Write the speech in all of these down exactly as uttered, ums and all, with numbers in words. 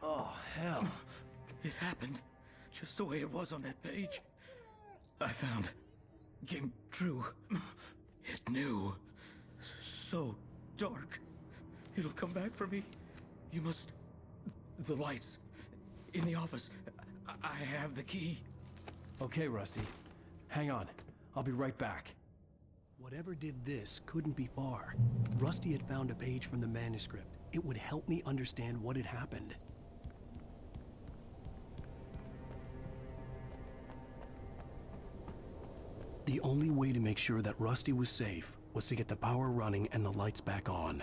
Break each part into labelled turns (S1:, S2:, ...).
S1: Oh, hell. It happened just the way it was on that page. I found came true. It knew. So dark. It'll come back for me. You must... The lights. In the office. I, I have the key.
S2: Okay, Rusty. Hang on. I'll be right back. Whatever did this couldn't be far. Rusty had found a page from the manuscript. It would help me understand what had happened. The only way to make sure that Rusty was safe was to get the power running and the lights back on.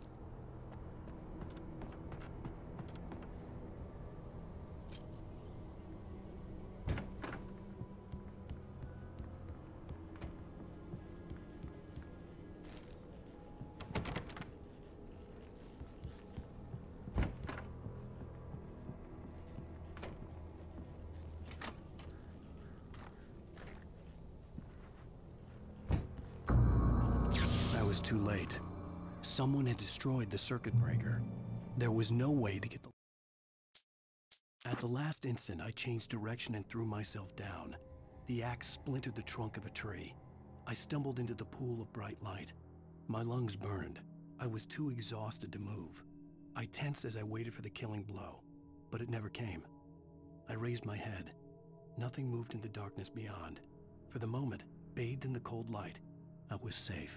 S2: Too late. Someone had destroyed the circuit breaker. There was no way to get the... At the last instant, I changed direction and threw myself down. The axe splintered the trunk of a tree. I stumbled into the pool of bright light. My lungs burned. I was too exhausted to move. I tensed as I waited for the killing blow, but it never came. I raised my head. Nothing moved in the darkness beyond. For the moment, bathed in the cold light, I was safe.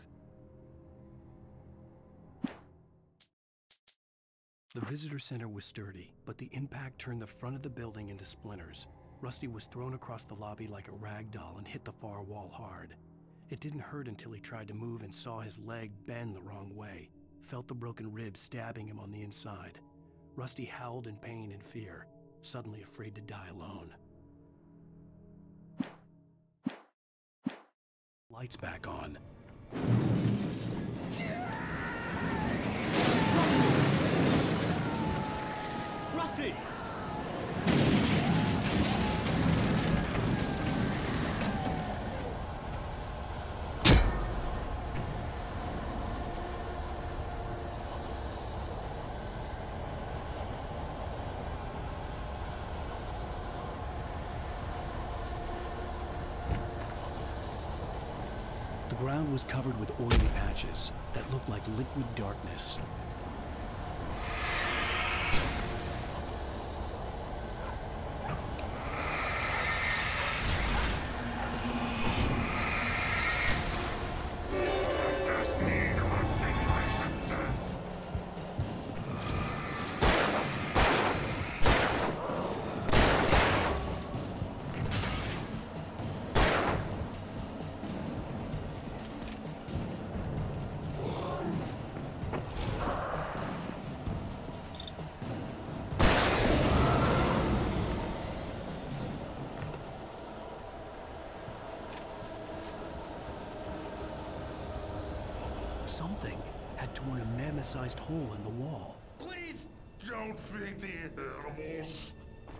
S2: The visitor center was sturdy, but the impact turned the front of the building into splinters. Rusty was thrown across the lobby like a rag doll and hit the far wall hard. It didn't hurt until he tried to move and saw his leg bend the wrong way, felt the broken ribs stabbing him on the inside. Rusty howled in pain and fear, suddenly afraid to die alone. Lights back on. Rusty! The ground was covered with oily patches that looked like liquid darkness. Something had torn a mammoth-sized hole in the wall.
S3: Please don't feed the animals.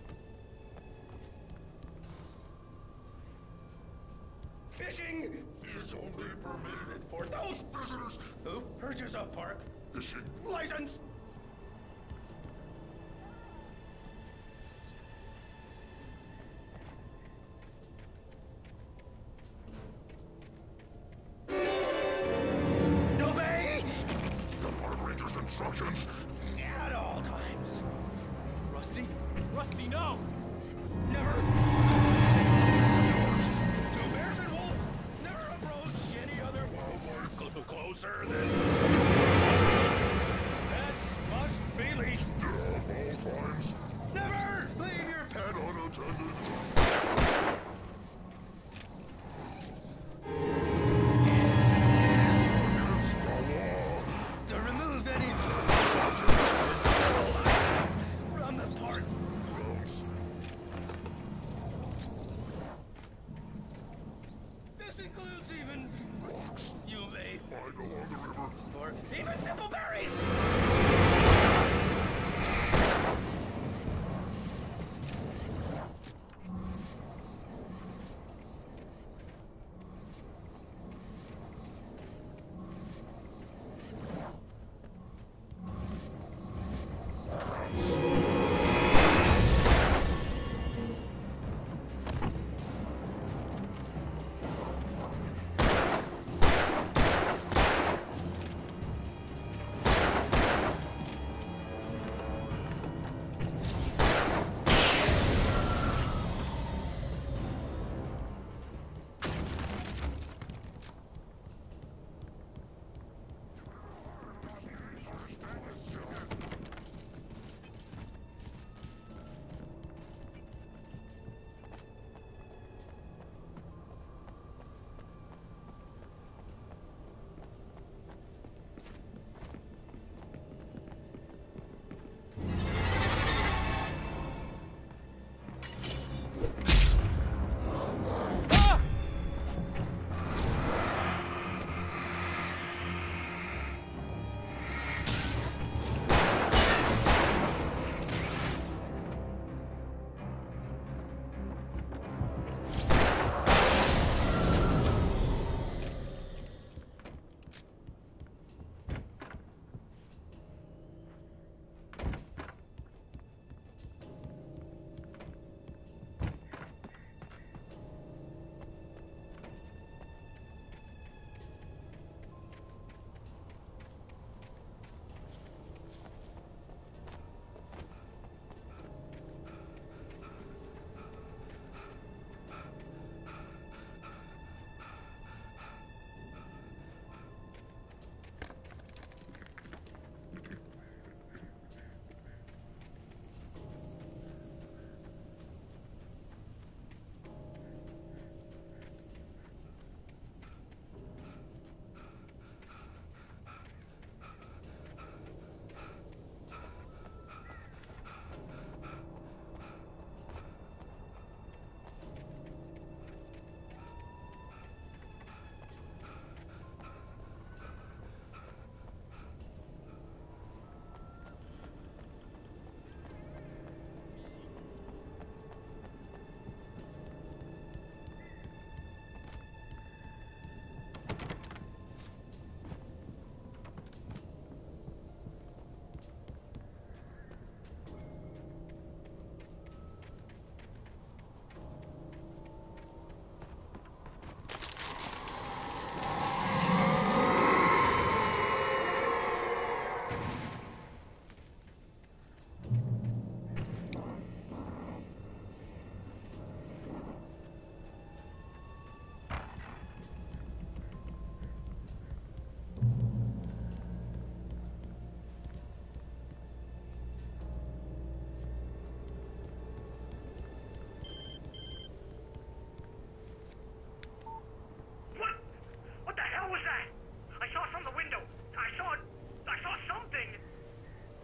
S3: Fishing is only permitted for those visitors who purchase a park fishing license. Instructions at all times.
S2: Rusty? Rusty, no!
S3: Never. Two bears and wolves never approach any other wolf closer than. Pets must be leashed. At all times. Never leave your pet unattended. Includes even rocks. You may find along the river or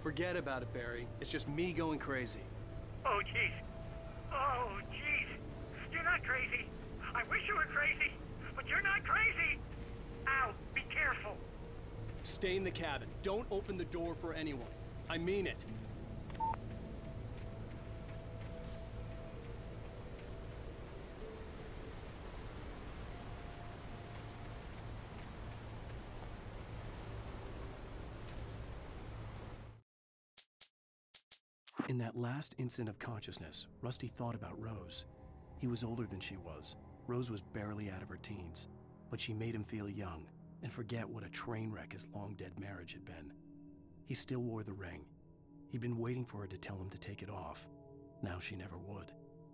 S2: Forget about it, Barry. It's just me going crazy.
S4: Oh, jeez. Oh, jeez. You're not crazy. I wish you were crazy, but you're not crazy. Ow, be careful.
S2: Stay in the cabin. Don't open the door for anyone. I mean it. In that last instant of consciousness, Rusty thought about Rose. He was older than she was. Rose was barely out of her teens, but she made him feel young and forget what a train wreck his long-dead marriage had been. He still wore the ring. He'd been waiting for her to tell him to take it off. Now she never would.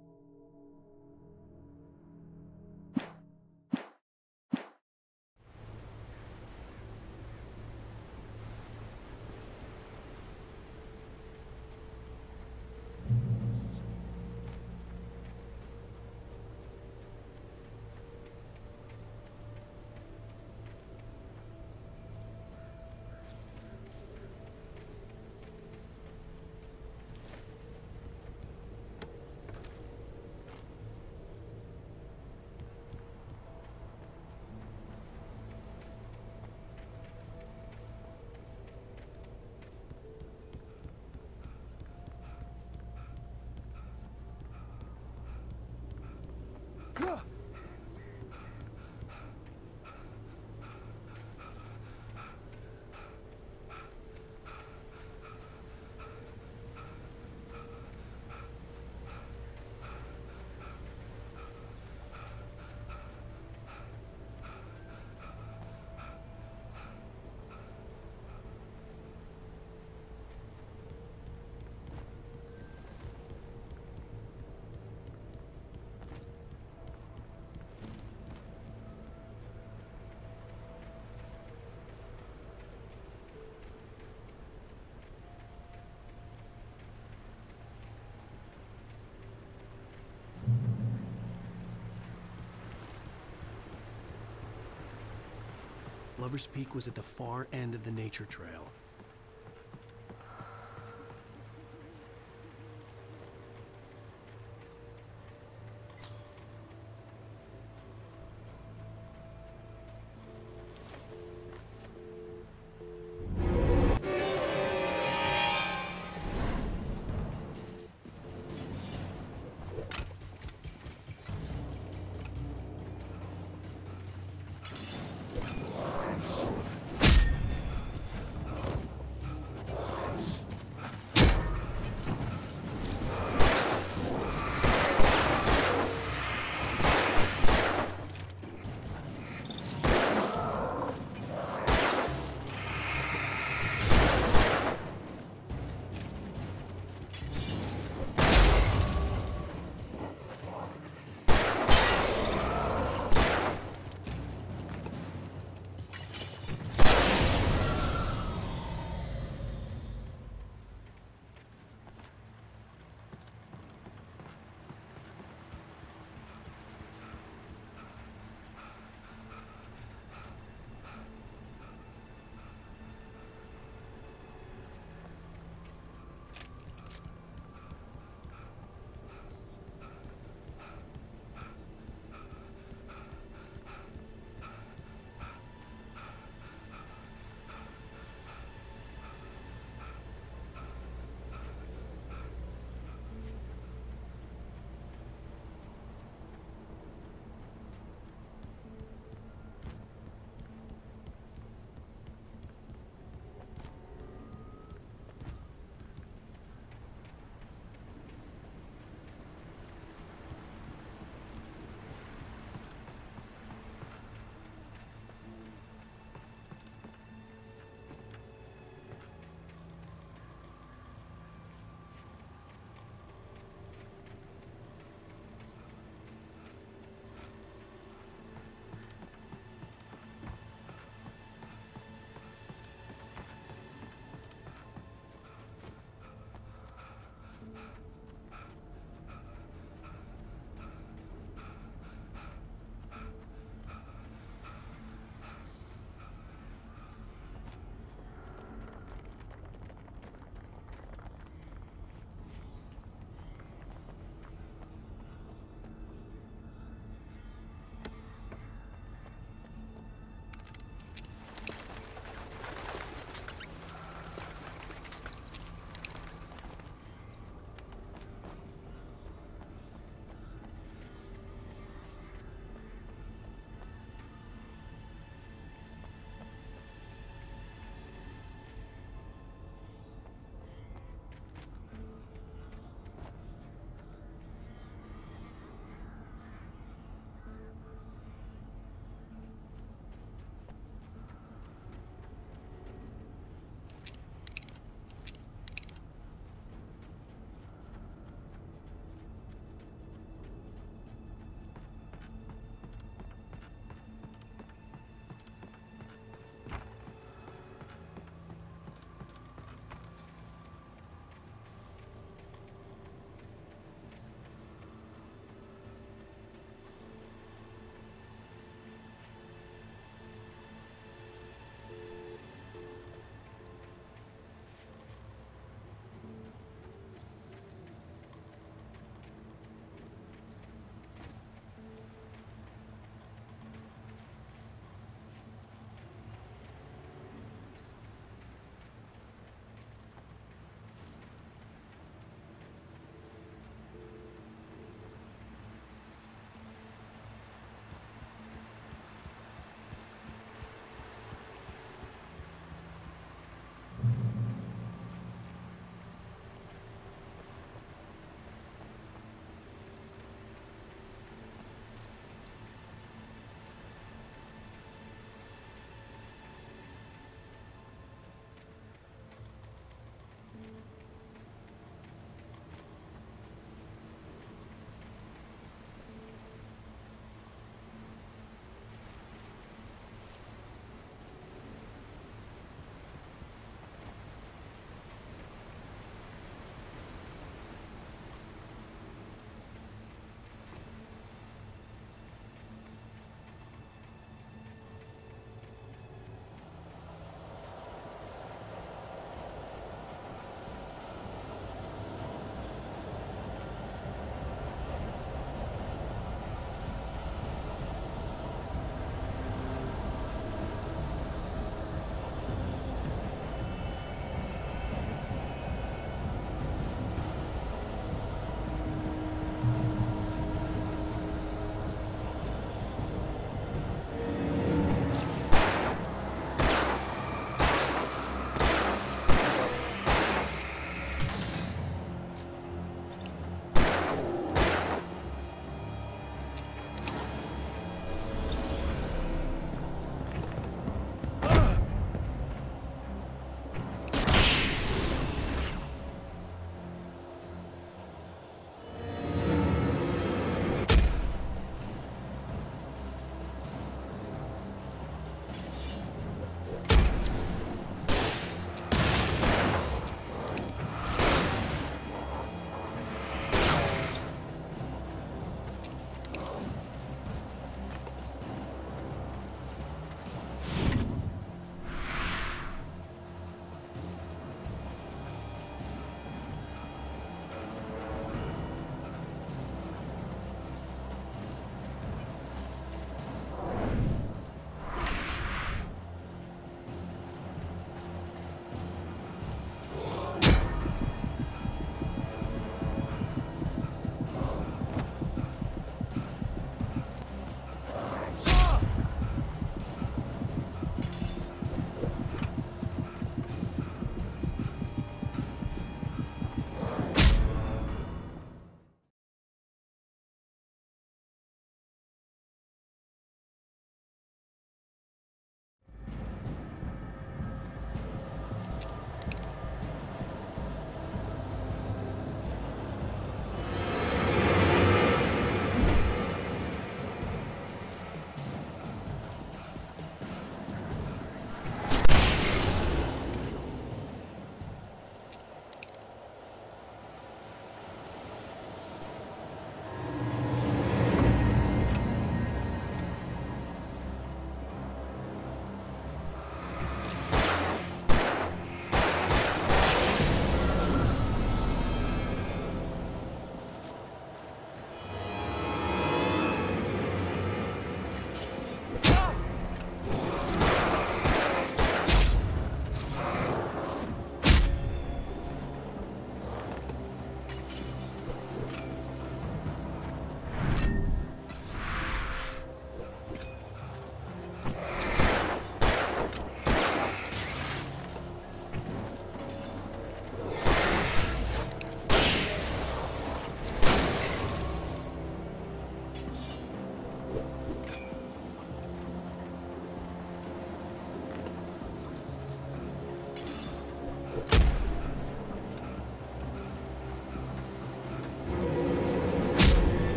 S2: Lover's Peak was at the far end of the nature trail.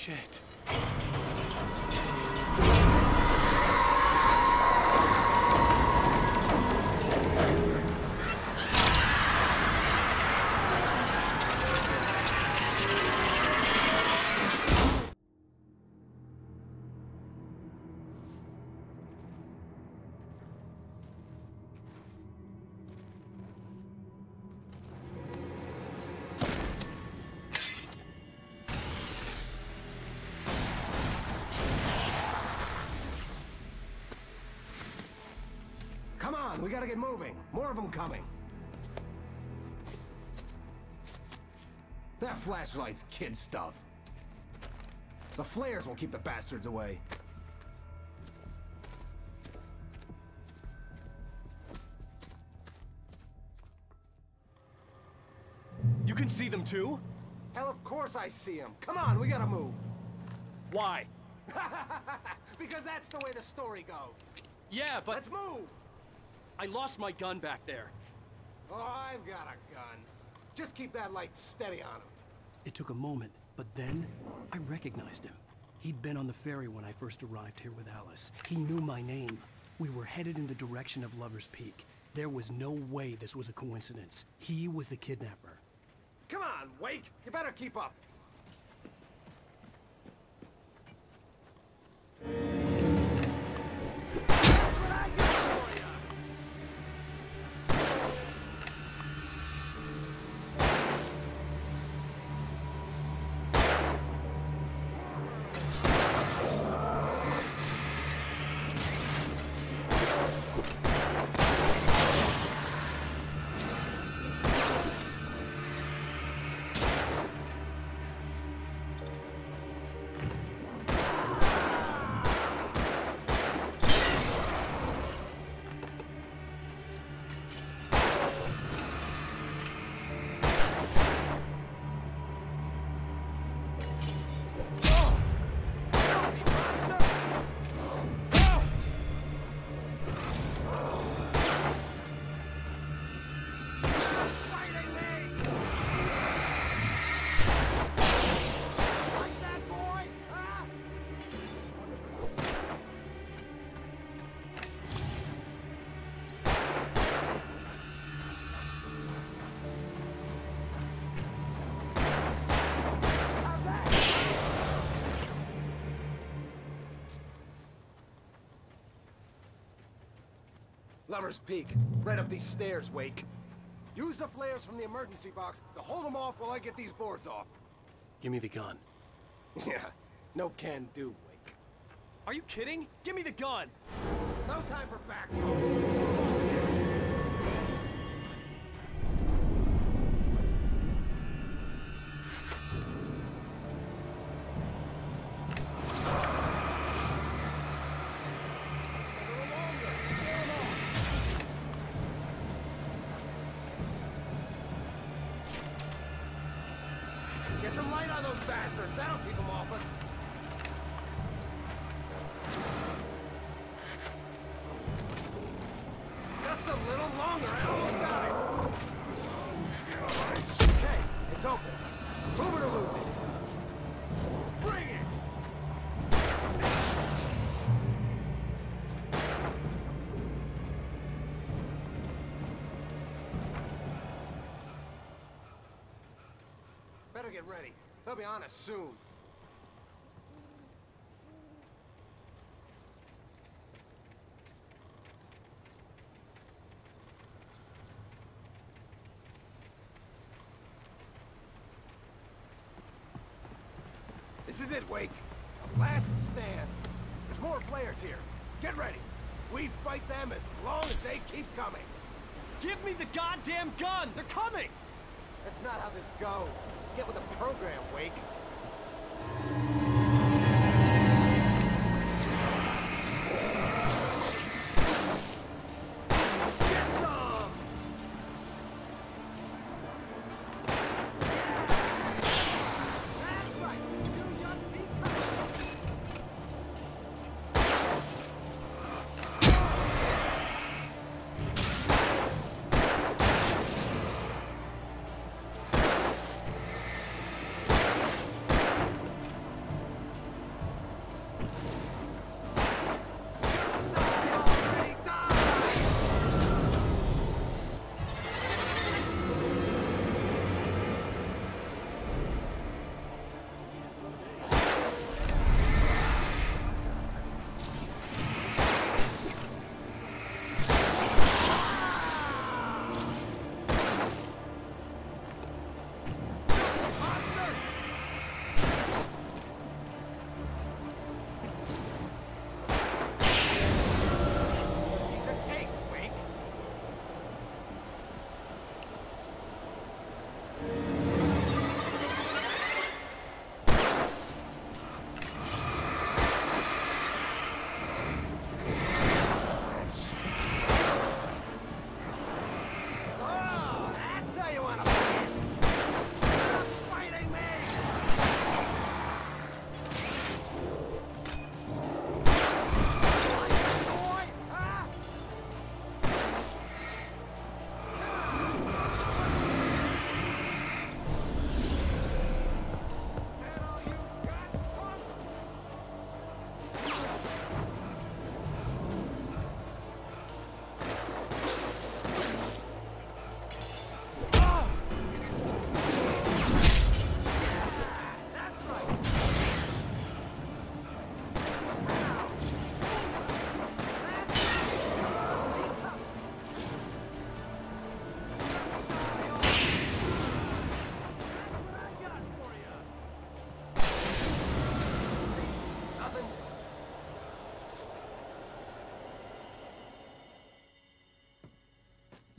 S2: Shit.
S5: Come on, we gotta get moving. More of them coming. That flashlight's kid stuff. The flares won't keep the bastards away.
S2: You can see them too?
S5: Hell, of course I see them. Come on, we gotta move.
S2: Why?
S5: Because that's the way the story goes.
S2: Yeah, but
S5: Let's move!
S2: I lost my gun back there.
S5: Oh, I've got a gun. Just keep that light steady on him.
S2: It took a moment, but then I recognized him. He'd been on the ferry when I first arrived here with Alice. He knew my name. We were headed in the direction of Lover's Peak. There was no way this was a coincidence. He was the kidnapper.
S5: Come on, Wake! You better keep up. That's what I got for ya! Lover's Peak. Right up these stairs, Wake. Use the flares from the emergency box to hold them off while I get these boards off.
S2: Give me the gun.
S5: Yeah, no can do, Wake.
S2: Are you kidding? Give me the gun!
S5: No time for back. Get some light on those bastards. That'll keep them off us. Just a little longer. I almost got it. Okay, it's open. Move it or lose it. Bring it. Better get ready. They'll be on us soon. This is it, Wake. Last stand. There's more players here. Get ready. We fight them as long as they keep coming.
S2: Give me the goddamn gun! They're coming!
S5: That's not how this goes. Get with the program, Wake. Get some! That's right. You just be kind.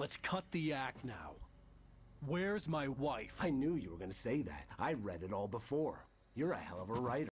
S2: Let's cut the act now. Where's my wife?
S6: I knew you were gonna say that. I read it all before. You're a hell of a writer.